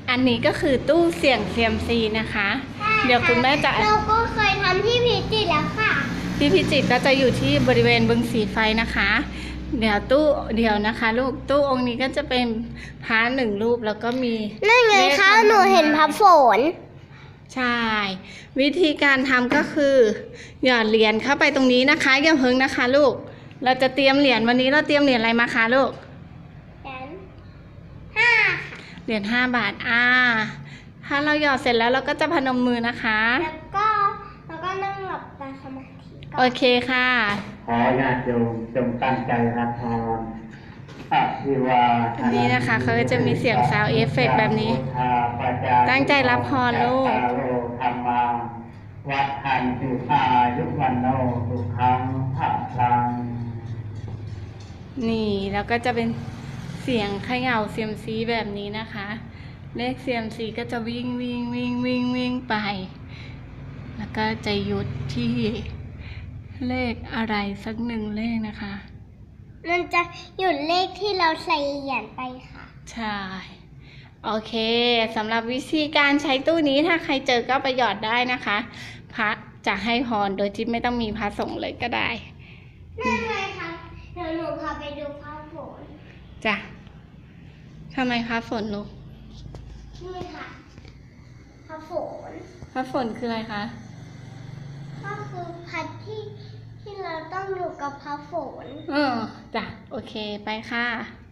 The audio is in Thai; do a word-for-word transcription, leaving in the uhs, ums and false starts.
อันนี้ก็คือตู้เสี่ยงเซียมซีนะคะเดี๋ยวคุณแม่จะเราก็เคยทำที่พิจิตรแล้วค่ะที่พิจิตรก็จะอยู่ที่บริเวณบึงสีไฟนะคะเดี๋ยวตู้เดี๋ยวนะคะลูกตู้องค์นี้ก็จะเป็นพระหนึ่งรูปแล้วก็มีนั่นไงคะหนูเห็นพระฝนใช่วิธีการทำก็คือหยอดเหรียญเข้าไปตรงนี้นะคะอย่าเพิ่งนะคะลูกเราจะเตรียมเหรียญวันนี้เราเตรียมเหรียญอะไรมาคะลูกเหรียญห้าเหรียญห้าบาทอ่าถ้าเราหยอดเสร็จแล้วเราก็จะพนมมือนะคะแล้วก็แล้วก็นั่งหลับตาสมาธิโอเคค่ะขอญาติโยมจงตั้งใจรับพรนี่นะคะเขาจะมีเสียงซาวด์เอฟเฟกต์แบบนี้ตั้งใจรับพรลูกวัดทันสุอายุวันโนสุขังพระลังนี่แล้วก็จะเป็นเสียงเขย่าเซียมซีแบบนี้นะคะเลขเซียมซีก็จะวิ่งวิ่งวิ่งวิ่งวิ่งไปแล้วก็จะหยุดที่เลขอะไรสักหนึ่งเลขนะคะมันจะหยุดเลขที่เราใส่เหรียญไปค่ะใช่โอเคสำหรับวิธีการใช้ตู้นี้ถ้าใครเจอก็ไปหยอดได้นะคะพระจะให้พรโดยที่ไม่ต้องมีพระสงฆ์เลยก็ได้นั่นเลยค่ะเดี๋ยวหนูพาไปดูพระฝนจ้ะทำไมพระฝนลูกนี่ค่ะพระฝนพระฝนคืออะไรคะก็คือพัดที่ที่เราต้องอยู่กับพระฝนเออจ้ะโอเคไปค่ะ